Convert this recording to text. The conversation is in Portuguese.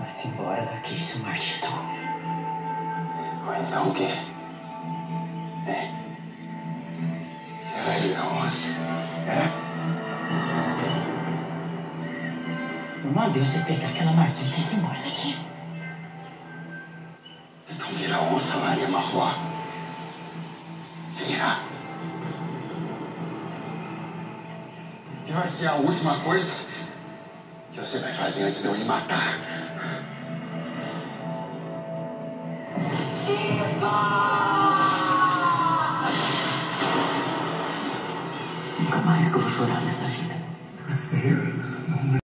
Vai-se embora daqui, seu maldito. Ou então o quê? Você vai virar onça? Eu mandei você pegar aquela marquita e ir embora daqui. Então vira onça lá em Amarroá. Vira. E vai ser a última coisa que você vai fazer antes de eu lhe matar. Nunca mais que eu vou chorar nessa vida. Você